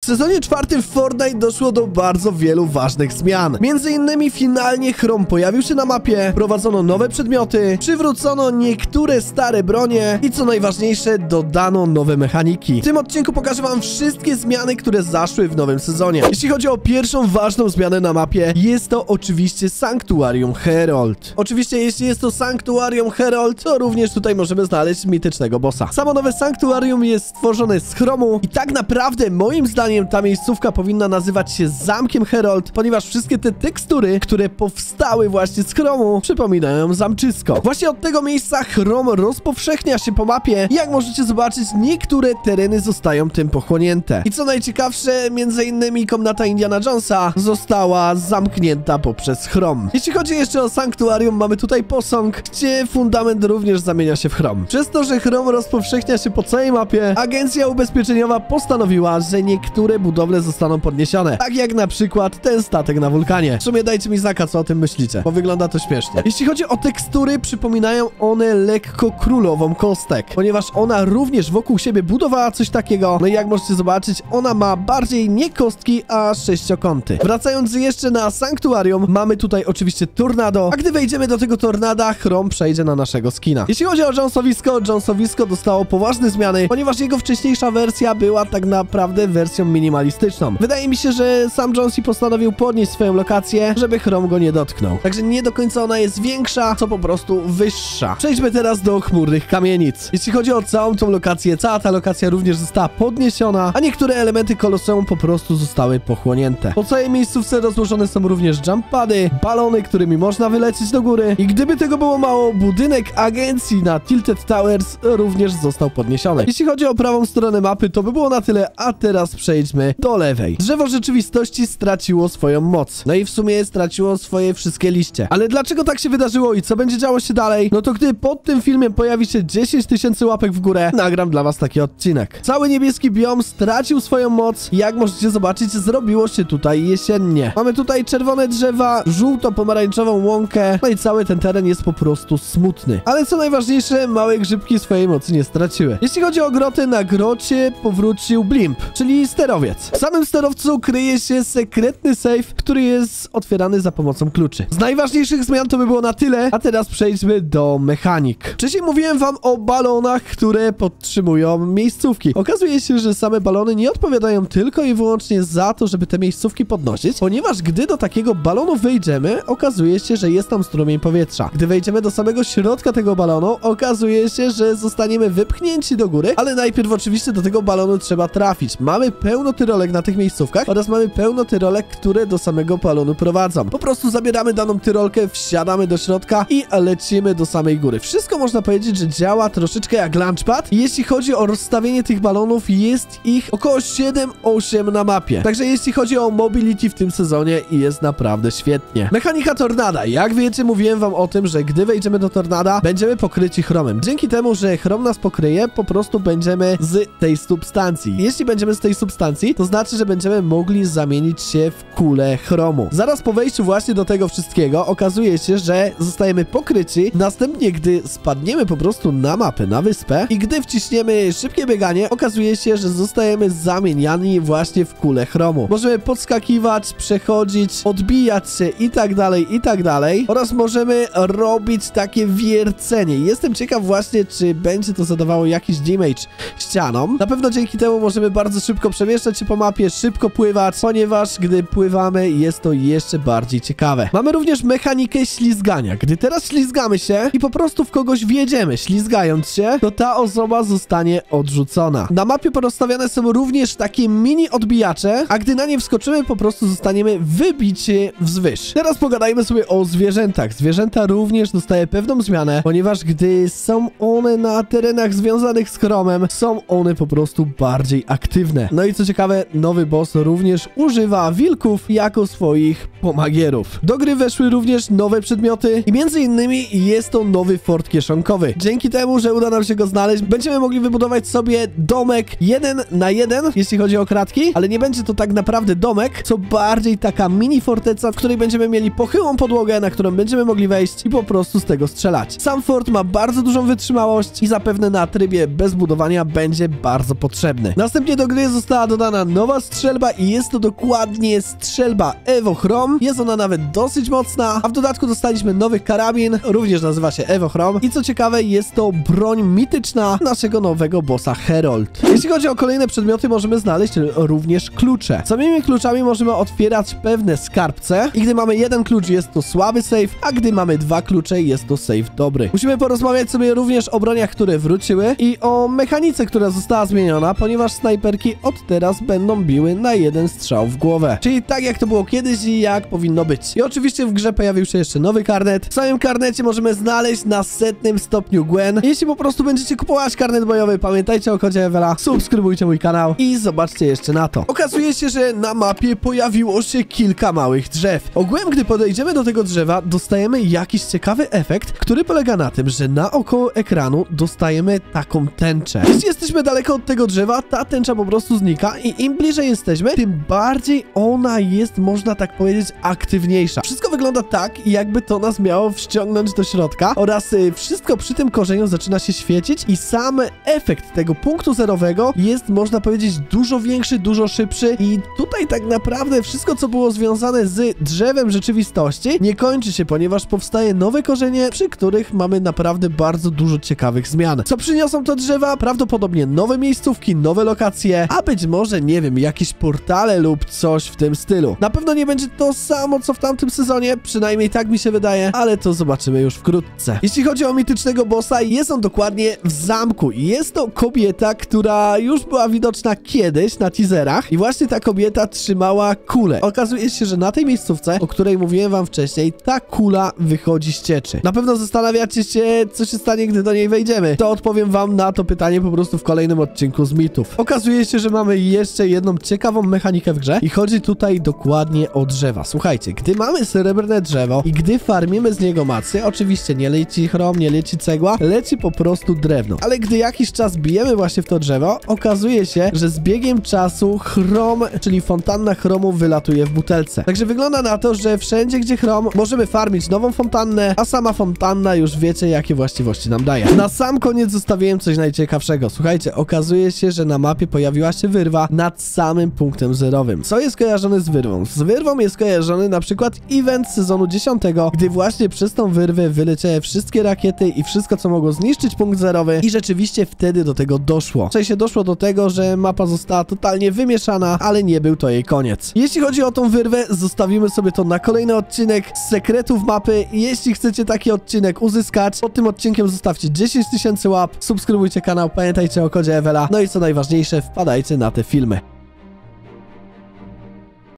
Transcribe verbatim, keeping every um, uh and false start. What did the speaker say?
sezonie czwartym w Fortnite doszło do bardzo wielu ważnych zmian. Między innymi finalnie Chrom pojawił się na mapie, prowadzono nowe przedmioty, przywrócono niektóre stare bronie i co najważniejsze, dodano nowe mechaniki. W tym odcinku pokażę wam wszystkie zmiany, które zaszły w nowym sezonie. Jeśli chodzi o pierwszą ważną zmianę na mapie, jest to oczywiście Sanktuarium Herald. Oczywiście jeśli jest to Sanktuarium Herald, to również tutaj możemy znaleźć mitycznego bossa. Samo nowe Sanktuarium jest stworzone z chromu i tak naprawdę moim zdaniem ta miejscówka powinna nazywać się Zamkiem Herald, ponieważ wszystkie te tekstury, które powstały właśnie z chromu, przypominają zamczysko. Właśnie od tego miejsca chrom rozpowszechnia się po mapie i jak możecie zobaczyć, niektóre tereny zostają tym pochłonięte. I co najciekawsze, między innymi komnata Indiana Jonesa została zamknięta poprzez chrom. Jeśli chodzi jeszcze o Sanktuarium, mamy tutaj posąg, gdzie fundament również zamienia się w chrom. Przez to, że chrom rozpowszechnia się po całej mapie, agencja ubezpieczeniowa postanowiła, że niektóre budowle zostaną podniesione. Tak jak na przykład ten statek na wulkanie. W sumie dajcie mi znaka, co o tym myślicie, bo wygląda to śmiesznie. Jeśli chodzi o tekstury, przypominają one lekko królową kostek, ponieważ ona również wokół siebie budowała coś takiego. No i jak możecie zobaczyć, ona ma bardziej nie kostki, a sześciokąty. Wracając jeszcze na Sanktuarium, mamy tutaj oczywiście tornado, a gdy wejdziemy do tego tornada, chrom przejdzie na naszego skina. Jeśli chodzi o Jonesowisko, Jonesowisko dostało poważne zmiany, ponieważ jego wcześniejsza wersja była tak naprawdę wersją minimalistyczną. Wydaje mi się, że sam Jonesy postanowił podnieść swoją lokację, żeby chrom go nie dotknął. Także nie do końca ona jest większa, co po prostu wyższa. Przejdźmy teraz do chmurnych kamienic. Jeśli chodzi o całą tą lokację, cała ta lokacja również została podniesiona, a niektóre elementy koloseum po prostu zostały pochłonięte. Po całej miejscówce rozłożone są również jump pady, balony, którymi można wylecieć do góry i gdyby tego było mało, budynek agencji na Tilted Towers również został podniesiony. Jeśli chodzi o prawą stronę mapy, to by było na tyle, a teraz przejdźmy do lewej. Drzewo rzeczywistości straciło swoją moc. No i w sumie straciło swoje wszystkie liście. Ale dlaczego tak się wydarzyło i co będzie działo się dalej? No to gdy pod tym filmem pojawi się dziesięć tysięcy łapek w górę, nagram dla was taki odcinek. Cały niebieski biom stracił swoją moc i jak możecie zobaczyć, zrobiło się tutaj jesiennie. Mamy tutaj czerwone drzewa, żółto-pomarańczową łąkę, no i cały ten teren jest po prostu smutny. Ale co najważniejsze, małe grzybki swojej mocy nie straciły. Jeśli chodzi o grotę, na grocie powrócił blimp, czyli sterowiec. W samym sterowcu kryje się sekretny safe, który jest otwierany za pomocą kluczy. Z najważniejszych zmian to by było na tyle, a teraz przejdźmy do mechanik. Wcześniej mówiłem wam o balonach, które podtrzymują miejscówki. Okazuje się, że same balony nie odpowiadają tylko i wyłącznie za to, żeby te miejscówki podnosić, ponieważ gdy do takiego balonu wejdziemy, okazuje się, że jest tam strumień powietrza. Gdy wejdziemy do samego środka tego balonu, okazuje się, że zostaniemy wypchnięci do góry, ale najpierw oczywiście do tego balonu trzeba trafić. Mamy pełno tyrolek na tych miejscówkach oraz mamy pełno tyrolek, które do samego balonu prowadzą. Po prostu zabieramy daną tyrolkę, wsiadamy do środka i lecimy do samej góry. Wszystko można powiedzieć, że działa troszeczkę jak launchpad. Jeśli chodzi o rozstawienie tych balonów, jest ich około siedem osiem na mapie. Także jeśli chodzi o mobility w tym sezonie, jest naprawdę świetnie. Mechanika tornada. Jak wiecie, mówiłem wam o tym, że gdy wejdziemy do tornada, będziemy pokryci chromem. Dzięki temu, że chrom nas pokryje, po prostu będziemy z tej substancji. Jeśli będziemy z tej substancji, to znaczy, że będziemy mogli zamienić się w kulę chromu. Zaraz po wejściu właśnie do tego wszystkiego okazuje się, że zostajemy pokryci. Następnie, gdy spadniemy po prostu na mapę, na wyspę i gdy wciśniemy szybkie bieganie, okazuje się, że zostajemy zamieniani właśnie w kulę chromu. Możemy podskakiwać, przechodzić, odbijać się i tak dalej, i tak dalej. Oraz możemy robić takie wiercenie. Jestem ciekaw właśnie, czy będzie to zadawało jakiś damage ścianom. Na pewno dzięki temu możemy bardzo szybko przemieszczać się po mapie, szybko pływać, ponieważ gdy pływamy, jest to jeszcze bardziej ciekawe. Mamy również mechanikę ślizgania. Gdy teraz ślizgamy się i po prostu w kogoś wjedziemy, ślizgając się, to ta osoba zostanie odrzucona. Na mapie porozstawiane są również takie mini odbijacze, a gdy na nie wskoczymy, po prostu zostaniemy wybici wzwyż. Teraz pogadajmy sobie o zwierzętach. Zwierzęta również dostają pewną zmianę, ponieważ gdy są one na terenach związanych z chromem, są one po prostu bardziej aktywne. No i co ciekawe, nowy boss również używa wilków jako swoich pomagierów. Do gry weszły również nowe przedmioty i między innymi jest to nowy fort kieszonkowy. Dzięki temu, że uda nam się go znaleźć, będziemy mogli wybudować sobie domek jeden na jeden, jeśli chodzi o kratki, ale nie będzie to tak naprawdę domek, co bardziej taka mini forteca, w której będziemy mieli pochyłą podłogę, na którą będziemy mogli wejść i po prostu z tego strzelać. Sam fort ma bardzo dużą wytrzymałość i zapewne na trybie bez budowania będzie bardzo potrzebny. Następnie do gry została dodana dodana nowa strzelba i jest to dokładnie strzelba Evo Chrome. Jest ona nawet dosyć mocna, a w dodatku dostaliśmy nowy karabin, również nazywa się Evo Chrome i co ciekawe jest to broń mityczna naszego nowego bossa Herald. Jeśli chodzi o kolejne przedmioty, możemy znaleźć również klucze. Samymi kluczami możemy otwierać pewne skarbce i gdy mamy jeden klucz, jest to słaby safe, a gdy mamy dwa klucze, jest to safe dobry. Musimy porozmawiać sobie również o broniach, które wróciły i o mechanice, która została zmieniona, ponieważ snajperki od teraz będą biły na jeden strzał w głowę. Czyli tak jak to było kiedyś i jak powinno być. I oczywiście w grze pojawił się jeszcze nowy karnet. W samym karnecie możemy znaleźć na setnym stopniu Gwen. Jeśli po prostu będziecie kupować karnet bojowy, pamiętajcie o kodzie Ewela, subskrybujcie mój kanał i zobaczcie jeszcze na to. Okazuje się, że na mapie pojawiło się kilka małych drzew. Ogółem, gdy podejdziemy do tego drzewa, dostajemy jakiś ciekawy efekt, który polega na tym, że naokoło ekranu dostajemy taką tęczę. Jeśli jesteśmy daleko od tego drzewa, ta tęcza po prostu znika i im bliżej jesteśmy, tym bardziej ona jest, można tak powiedzieć, aktywniejsza. Wszystko wygląda tak, jakby to nas miało wciągnąć do środka oraz y, wszystko przy tym korzeniu zaczyna się świecić i sam efekt tego punktu zerowego jest, można powiedzieć, dużo większy, dużo szybszy i tutaj tak naprawdę wszystko, co było związane z drzewem rzeczywistości, nie kończy się, ponieważ powstaje nowe korzenie, przy których mamy naprawdę bardzo dużo ciekawych zmian. Co przyniosą to drzewa? Prawdopodobnie nowe miejscówki, nowe lokacje, a być może, nie wiem, jakieś portale lub coś w tym stylu. Na pewno nie będzie to samo, co w tamtym sezonie, przynajmniej tak mi się wydaje, ale to zobaczymy już wkrótce. Jeśli chodzi o mitycznego bossa, jest on dokładnie w zamku i jest to kobieta, która już była widoczna kiedyś na teaserach i właśnie ta kobieta trzymała kulę. Okazuje się, że na tej miejscówce, o której mówiłem wam wcześniej, ta kula wychodzi z cieczy. Na pewno zastanawiacie się, co się stanie, gdy do niej wejdziemy. To odpowiem wam na to pytanie po prostu w kolejnym odcinku z mitów. Okazuje się, że mamy jeszcze jedną ciekawą mechanikę w grze i chodzi tutaj dokładnie o drzewa. Słuchajcie, gdy mamy srebrne drzewo i gdy farmimy z niego macy, oczywiście nie leci chrom, nie leci cegła, leci po prostu drewno. Ale gdy jakiś czas bijemy właśnie w to drzewo, okazuje się, że z biegiem czasu chrom, czyli fontanna chromu wylatuje w butelce. Także wygląda na to, że wszędzie, gdzie chrom, możemy farmić nową fontannę, a sama fontanna już wiecie, jakie właściwości nam daje. Na sam koniec zostawiłem coś najciekawszego. Słuchajcie, okazuje się, że na mapie pojawiła się wyrwa nad samym punktem zerowym. Co jest kojarzone z wyrwą? Z wyrwą jest kojarzony na przykład event sezonu dziesiątego, gdy właśnie przez tą wyrwę wyleciały wszystkie rakiety i wszystko, co mogło zniszczyć punkt zerowy i rzeczywiście wtedy do tego doszło. W sensie doszło do tego, że mapa została totalnie wymieszana, ale nie był to jej koniec. Jeśli chodzi o tą wyrwę, zostawimy sobie to na kolejny odcinek z sekretów mapy. Jeśli chcecie taki odcinek uzyskać, pod tym odcinkiem zostawcie dziesięć tysięcy łap, subskrybujcie kanał, pamiętajcie o kodzie Ewela, no i co najważniejsze, wpadajcie na te filmy.